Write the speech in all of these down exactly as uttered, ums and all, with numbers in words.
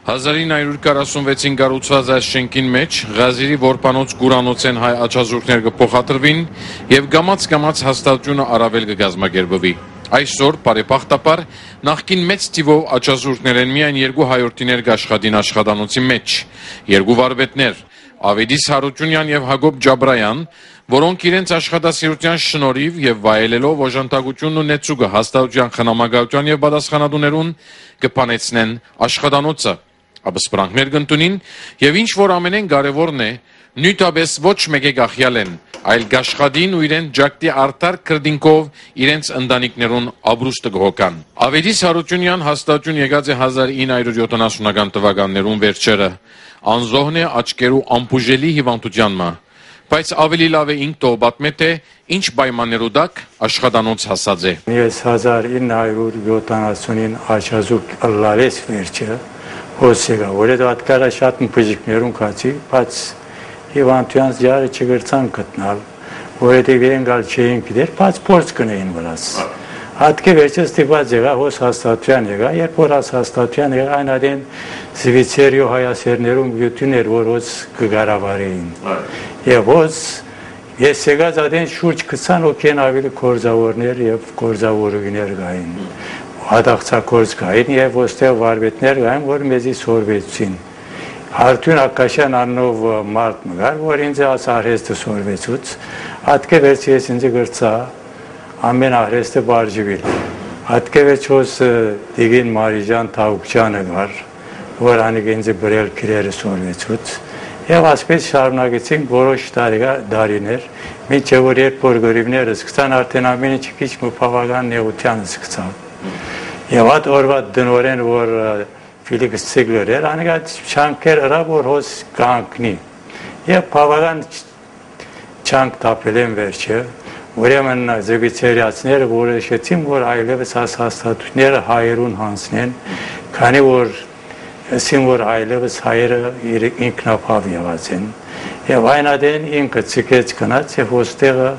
հազար ինը հարյուր քառասունվեցին կառուցված այս շենքին մեջ Ղազիրի որբանոց գուրանոցեն հայ աչազուրկներ կփոխադրվին եւ գամած-գամած հաստատությունը առավել կգազմագերբվի։ Այսօր բարեբախտաբար նախկին մեծ թիվով աչազուրկներ են միայն երկու հայորդիներ կաշխատին աշխատանոցի մեջ, երկու վարպետներ Ավետիս Հարությունյան եւ Հակոբ Ջաբրայան, որոնք իրենց աշխատասիրության շնորհիվ եւ վայելելով օժանդակությունն ու նեցուկը հաստատության խնամակալության եւ պատասխանատուներուն կփանեցնեն աշխատանոցը։ Ապսպրանքներ կընդունին եւ ինչ որ ամենեն կարեւորն է, նույնպես ոչ մեկը գախյալ են, այլ գաշխատին ու իրեն ջակտի արտար քրդինկով իրենց ընտանիքներուն ապրուստը կհոգան։ Ավետիս Հարությունյան հաստատություն եկած է հազար ինը հարյուր յոթանասունական թվականներուն վերջերը, անզոհն է աչքերու ամբուժելի հիվանդության մը, բայց ավելի լավ է ինք թող պատմե թե ինչ պայմաններու տակ աշխատանոց հասած է։ Ես հազար ինը հարյուր յոթանասունին աչազուկ ըլլալես վերջը հոսեգա, որեդ ատկարա շատ մպժիկներուն կացի, բայց հիվանդությանց ջարը չգրցան գտնալ, որեդև իրեն գալ չէին գիտեր, բայց փորձ կնեին վրաս։ Հատկի վերջը ստիպված եղա հոս հաստատության եղա, երբ որ հոս հաստատության եղա այն adեն զվիցերիո հայասերներում յություներ, որ հոս կգարավարեին։ Եվ հոս ես եղած adեն շուրջ քսան օքեն ավելի կորզավորներ և կորզավորուգիներ գային, հատաղցակորձ գային և ոստեղ վարվետներ գային, որ մեզի սորվեցին։ Հարթուն Ակաշյան աննով մարդ մգար, որ ինձ աս արհեստը սորվեցուց, հատկե վերջ ես ինձ գրծա ամեն արհեստը բարջիվիլ։ Հատկե վերջ հոս դիգին Մարիջան Թավուկչանը գար, որ անիգ ինձ բրել կրերը սորվեցուց, և ասպես շարունակեցինք որոշ դարիներ, մինչև որ երբ որ գրիվները սկսան արդեն ամենը չքիչ մպավական նեղությանը սկսավ։ Եվ հատ օրվա դնորեն, որ Ֆիլիքս Ցիգլեր էր, անիգա չանքեր ыրա, որ հոս կանգնի։ Եվ պավական չանք տապել են վերջը, ուրեմն զվիցերիացները որոշեցին, որ այլևս հաստատությունները հայերուն հանցնեն, քանի որ ասին, որ այլևս հայերը ինքնապավ եղած են։ Եվ այն adեն ինքը ցիկեց գնաց եւ ոստեղը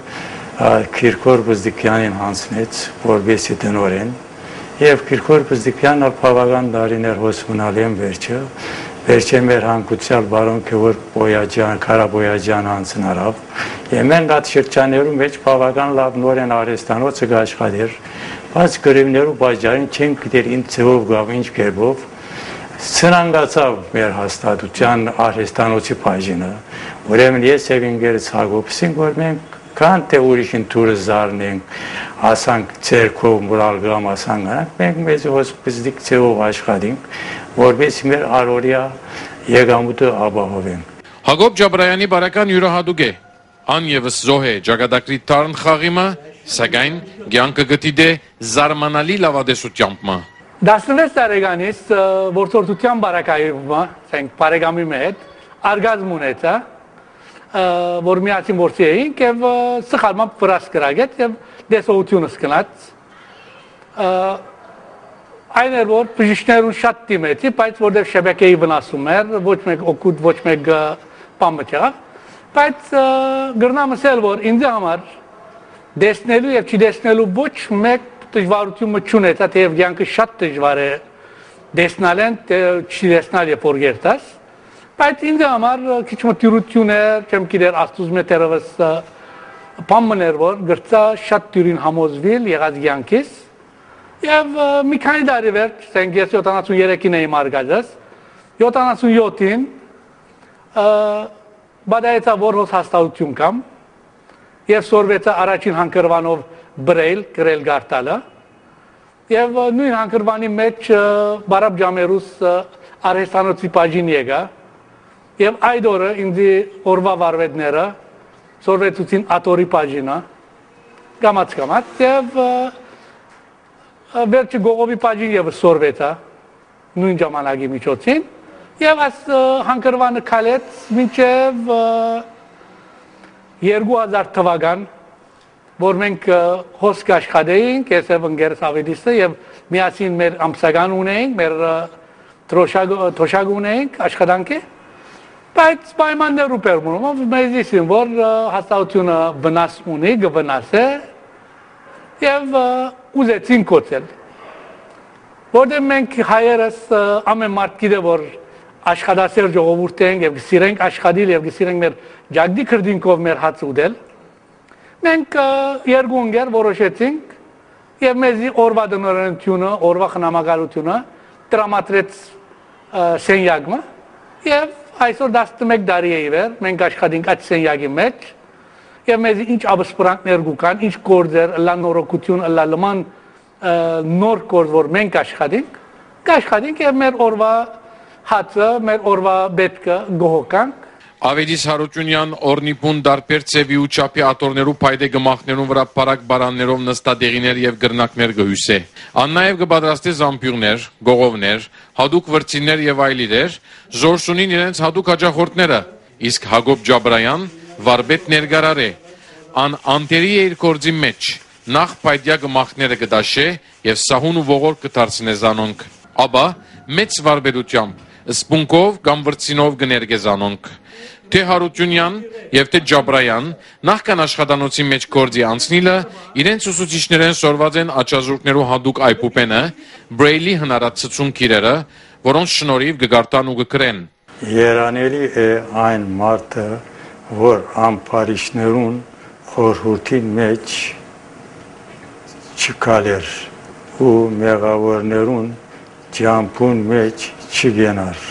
Քիրկոր Բզդիկյանին հանցնեց, որբեսի դնորեն։ Եվ Քիրկոր Բզդիկյանն ալ բավական դարիներ հոս մնալ են վերջը, վերջը մեր հանգուցյալ բարոնքը, որ Բոյաջան, Կարաբոյաջան հանցնարավ, եւ մենք այդ շրջաններում մեջ բավական լավ նորեն արհեստանոցը կաշխատեր, բայց գրիվներու բաժարին չենք գիտեր ինչ ձևով գավ, ինչ կերպով, սնանգացավ մեր հաստատության արհեստանոցի բաժինը, ուրեմն ես եւ ինգերս Հակոբսին, որ մենք քան թե ուրիշին թուրը զարնենք, ասանք ցերկով մուրալ գամ ասան գանք, մենք մեզ հոսպիզդիկ ձևով աշխատենք, որպես մեր արորիա եկամուտը ապահովենք։ Հակոբ Ջաբրայանի բարական յուրահատուկ է, ան եւս զոհ է ջագադակրի թարն խաղիմը, սակայն կյանքը գտիդե զարմանալի լավադեսությամբ մը։ Դասնվեց տարեկանից որդորդության բարակայումը, սենք բարեկամի մետ, արգազմ ունեցա, որ միացին որսի էինք և սխալմամբ վրաս կրագեց և դեսողությունս կնած։ Այն էր, որ բժիշկներուն շատ դիմեցի, բայց որդև շեբեկեի վնասում էր, ոչ մեկ օգուտ, ոչ մեկ պամը չեղավ, բայց գրնամս էլ, որ ինձ համար դեսնելու և չդեսնելու ոչ մեկ դժվարությունը չունեցա, թեև կյանքը շատ դժվար է դեսնալ են, չդեսնալ երբ որ գերտաս, բայց ինձ համար քիչ մտյուրություն էր, չեմ գիտեր աստուծո մեջ երևս բամն էր, որ գրծա շատ դյուրին համոզվիլ եղած կյանքից, եւ մի քանի տարի վերջ, ասենք ես յոթանասուներեքին էի մարգազես, յոթանասունյոթին բադայեցա որ հոս հաստատություն կամ, եւ սորվեցա առաջին հանգրվանով բրել, գրել գարտալը, եւ նույն հանգրվանի մեջ բարապ ջամերուս արհեստանոցի բաժին եկա, եւ այդ օրը ինձ օրվա վարվետները սորվեցուցին ատորի բաժինը, գամած-գամած, եւ վերջը գողովի բաժին եւս սորվեցա, նույն ժամանակի միջոցին, եւ այս հանգրվանը քալեց մինչեւ երկու հազար թվական, որ մենք հոսք աշխատեինք, ես և ընկերս Ավետիսը և միասին մեր ամսական ունեինք, մեր թոշակ ունեինք աշխատանքի, բայց պայմաններ ուպեր մնում, մեզիսին, որ հաստատությունը վնաս ունի, գվնաս է և ուզեցին կոցել։ Որտեղ մենք հայերս ամեն մարդ գիտե որ աշխատասեր ժողովուրդ ենք եւ գսիրենք աշխատել եւ գսիրենք մեր ջագդի քրդինքով մեր հաց ուտել։ Մենք երկու ընկեր որոշեցինք եւ մեզի օրվա դնորենությունը, օրվա խնամակալությունը տրամադրեց սենյակը եւ այսօր տասնմեկ տարի է իվեր մենք աշխատենք այդ սենյակի մեջ եւ մեզի ինչ ապսպրանքներ կան, ինչ գործեր, լա նորոգություն, լա լման նոր գործ որ մենք աշխատենք, կաշխատենք եւ մեր օրվա հացը, մեր օրվա բետքը գողոկանք։ Ավետիս Հարությունյան օրնիպուն դարբեր ծևի ու չափի ատորներու փայդե գմախներուն վրա պարակ բարաններով նստադեղիներ եւ գրնակներ գհյուսե։ Ան նաեւ կպատրաստի զամբյուղներ, գողովներ, հadouk վրցիններ եւ այլ իրեր, զորսունին իրենց հadouk հաջախորդները, իսկ Հակոբ Ջաբրայան վարպետ ներգարար է։ Ան անտերի է իր գործի մեջ, նախ փայդյա գմախները կդաշե եւ սահուն ու ողոր կդարձնե զանոնք։ Աբա մեծ վարպետությամբ սպունկով կամ վրցինով գներգեզանոնք։ Թե Հարությունյան եւ թե Ջաբրայան նախքան աշխատանոցի մեջ գործի անցնիլը իրենց ուսուցիչներեն սորված են աչազուրկներու հadouk այփուպենը, բրեյլի հնարածություն քիրերը, որոնց շնորհիվ կգարտան ու կգրեն։ Երանելի է այն մարդը, որ ամփարիշներուն խորհրդին մեջ չկալեր ու մեղավորներուն ջամփուն մեջ չգենար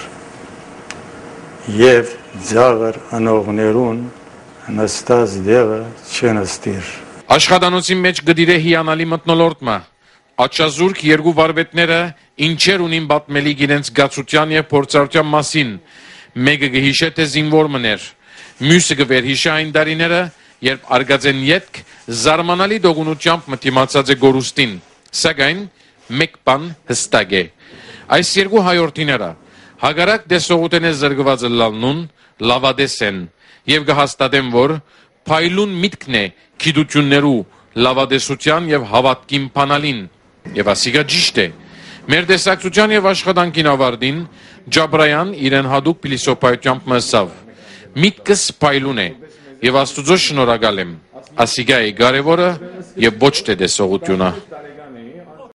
եւ ձաղր անողներուն նստած դեղը չնստիր։ Աշխատանոցի մեջ գդիրե հիանալի մտնոլորտը։ Աչազուրկ երկու վարպետները ինչեր ունին պատմելի իրենց գացության եւ փորձառության մասին։ Մեկը գհիշե թե զինվոր մներ, մյուսը գվերհիշե այն դարիները, երբ արգածեն յետք զարմանալի դողունությամբ մտիմացած է գորուստին։ Սակայն մեկ բան հստակ է։ Այս երկու հայորդիները հագարակ դեսողութեն է զրգված լալնուն լավադես են եւ կհաստատեն որ փայլուն միտքն է քիդություններու լավադեսության եւ հավատքին փանալին եւ ասիգա ճիշտ է մեր տեսակցության եւ աշխատանքին ավարտին Ջաբրայան իրեն հadouk փիլիսոփայությամբ մսավ միտքս փայլուն է եւ Աստուծո շնորհակալ եմ ասիգա է կարեւորը եւ ոչ թե դեսողությունը